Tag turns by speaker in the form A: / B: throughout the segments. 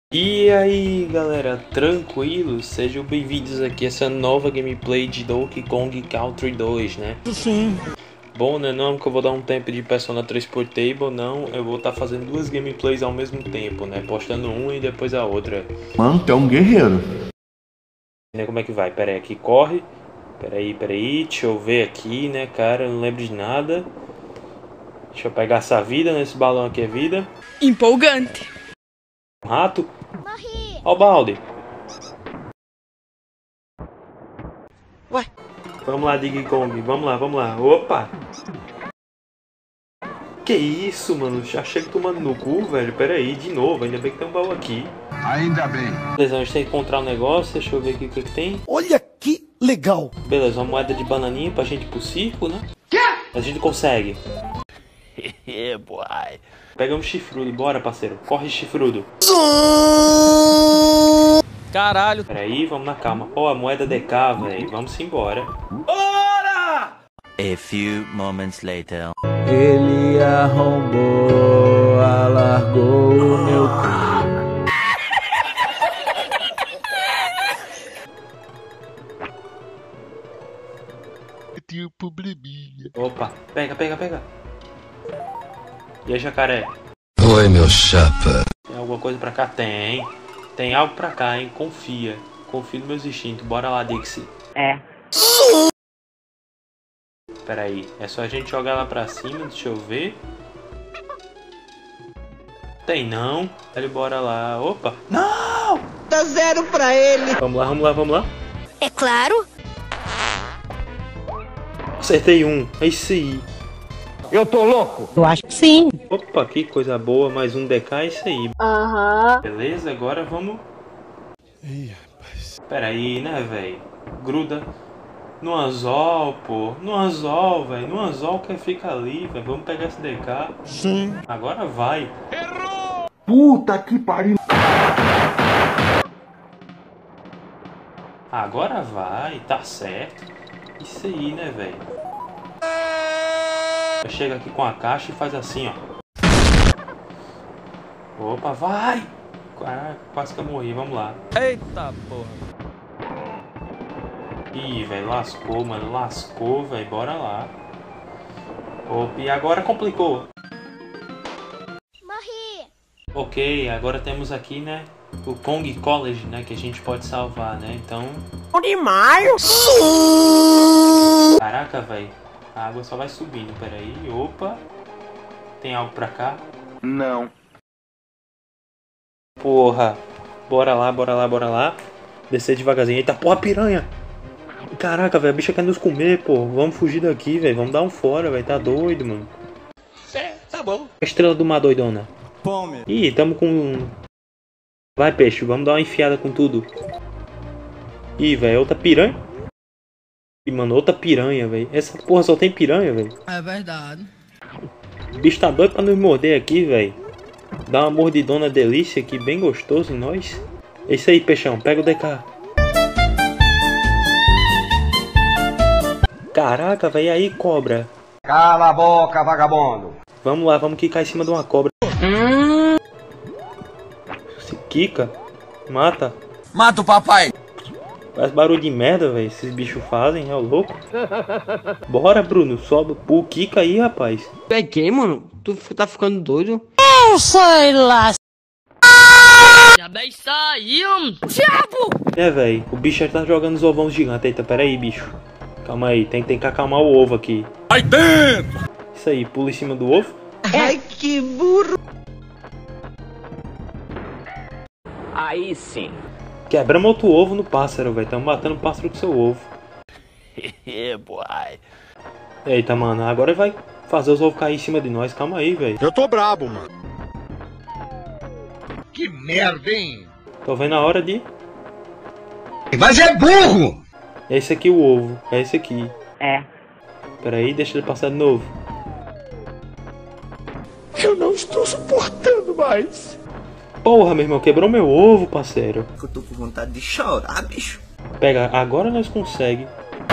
A: E aí galera, tranquilo? Sejam bem-vindos aqui a essa nova gameplay de Donkey Kong Country 2, né?
B: Sim.
A: Bom, né, não que eu vou dar um tempo de Persona 3 Portable, não, eu vou estar fazendo duas gameplays ao mesmo tempo, né? Postando uma e depois a outra.
B: Mano, tu é um guerreiro.
A: Como é que vai? Pera aí, aqui corre. Pera aí, deixa eu ver aqui, né, cara, eu não lembro de nada. Deixa eu pegar essa vida, nesse balão aqui é vida.
C: Empolgante.
A: Um rato.
D: Morri!
A: Ó o balde.
D: Ué?
A: Vamos lá, Diddy Kong, vamos lá. Opa! Que isso, mano? Já chega tomando no cu, velho. Pera aí, de novo, ainda bem que tem um baú aqui.
B: Ainda bem.
A: Beleza, a gente tem que encontrar um negócio, deixa eu ver aqui o que tem.
B: Olha que legal.
A: Beleza, uma moeda de bananinha pra gente ir pro circo, né? A gente consegue.
B: Boy.
A: Pegamos chifrudo, bora parceiro, corre chifrudo.
C: Caralho.
A: Pera aí, vamos na calma. Ó, a moeda DK, velho, vamos embora.
E: A few moments later.
F: Ele arrombou, alargou o meu
B: Tem um probleminha.
A: Opa, pega. E aí, jacaré?
G: Oi, meu chapa.
A: Tem alguma coisa pra cá? Tem. Tem algo pra cá, hein? Confia nos meus instintos. Bora lá, Dixie. Pera aí, é só a gente jogar lá pra cima, deixa eu ver. Tem não. Ele bora lá. Opa! Não!
D: Dá zero pra ele!
A: Vamos lá.
D: É claro!
A: Acertei um. É isso aí.
B: Eu tô louco.
D: Eu acho que sim!
A: Opa, que coisa boa. Mais um DK, é isso aí.
D: Aham!
A: Beleza, agora vamos.
B: Ih, rapaz.
A: Pera aí, né, velho? Gruda no anzol, pô. No anzol, velho. No anzol que fica ali, velho. Vamos pegar esse DK.
B: Sim.
A: Agora vai.
B: Puta que pariu.
A: Agora vai, tá certo. Isso aí, né, velho? Chega aqui com a caixa e faz assim, ó. Opa, vai! Quase que eu morri, vamos lá.
C: Eita porra.
A: Ih, velho, lascou, mano. Lascou, velho. Bora lá. Opa, e agora complicou.
D: Morri!
A: Ok, agora temos aqui, né, o Kong College, né, que a gente pode salvar, né, então...
D: Demais!
A: Caraca, velho, a água só vai subindo, peraí, opa... Tem algo pra cá?
B: Não.
A: Porra, bora lá, descer devagarzinho, eita porra, piranha! Caraca, velho, a bicha quer nos comer, pô, vamos fugir daqui, velho, vamos dar um fora, velho, tá doido, mano.
B: Tá bom.
A: A estrela do mar, doidona.
F: fome.
A: Ih, tamo com... Vai, peixe, vamos dar uma enfiada com tudo. Ih, velho, outra piranha. Ih, mano, outra piranha, velho. Essa porra só tem piranha, velho.
C: É verdade.
A: O bicho tá doido pra nos morder aqui, velho. Dá uma mordidona delícia aqui, bem gostoso em nós. É isso aí, peixão, pega o DK. Caraca, velho, e aí, cobra.
B: Cala a boca, vagabundo.
A: Vamos lá, vamos quicar em cima de uma cobra. Se quica, mata.
F: Mata o papai.
A: Faz barulho de merda, velho. Esses bichos fazem, é o louco. Bora, Bruno, sobe. Pô, quica aí, rapaz.
H: Peguei, mano. Tu tá ficando doido?
D: Eu sei lá!
C: Já bem saiu.
A: É, velho. O bicho já tá jogando os ovão gigantes. Eita, pera aí, bicho. Calma aí, tem que acalmar o ovo aqui.
F: Vai dentro.
A: Isso aí, pula em cima do ovo.
D: Ai, que burro!
H: Aí sim.
A: Quebramos outro ovo no pássaro, velho. Tamo matando o pássaro com seu ovo.
E: Boy.
A: Eita, mano. Agora vai fazer os ovos cair em cima de nós. Calma aí, velho.
B: Eu tô brabo, mano. Que merda, hein?
A: Tô vendo a hora de...
B: Mas é burro!
A: É esse aqui o ovo. É esse aqui.
D: É.
A: Pera aí, deixa ele passar de novo.
B: Eu não estou suportando mais.
A: Porra, meu irmão. Quebrou meu ovo, parceiro.
F: Eu tô com vontade de chorar, bicho.
A: Pega, agora nós consegue.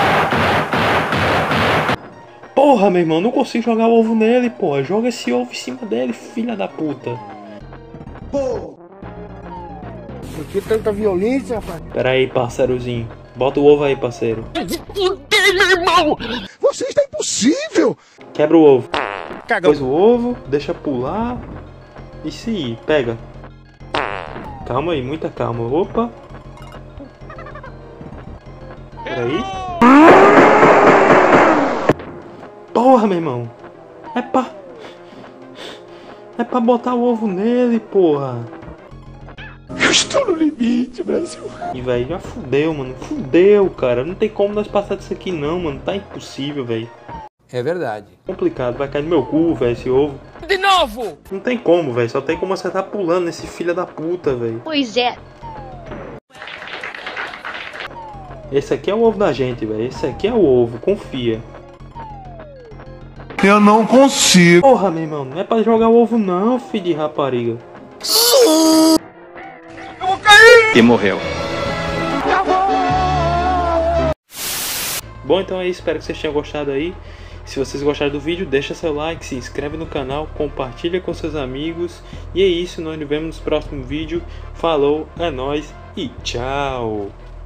A: Porra, meu irmão, não consigo jogar o ovo nele, porra. Joga esse ovo em cima dele, filha da puta.
B: Por que tanta violência, rapaz?
A: Pera aí, parceirozinho. Bota o ovo aí, parceiro.
B: Você está impossível!
A: Quebra o ovo.
B: Cagão.
A: Pôs o ovo, deixa pular. E se ir, pega. Calma aí, muita calma. Opa. Pera aí. Porra, meu irmão. É pra botar o ovo nele, porra.
B: Eu estou no limite, Brasil.
A: E velho, já fudeu, mano. Fudeu, cara. Não tem como nós passar disso aqui não, mano. Tá impossível, velho.
I: É verdade.
A: Complicado, vai cair no meu cu, velho, esse ovo.
C: De novo!
A: Não tem como, velho. Só tem como acertar pulando nesse filho da puta, velho.
D: Pois é.
A: Esse aqui é o ovo da gente, velho. Esse aqui é o ovo, confia.
B: Eu não consigo.
A: Porra, meu irmão, não é pra jogar o ovo não, filho de rapariga.
F: E morreu.
A: Bom, então é isso, espero que vocês tenham gostado aí. Se vocês gostaram do vídeo, deixa seu like, se inscreve no canal, compartilha com seus amigos. E é isso, nós nos vemos no próximo vídeo. Falou, é nóis e tchau!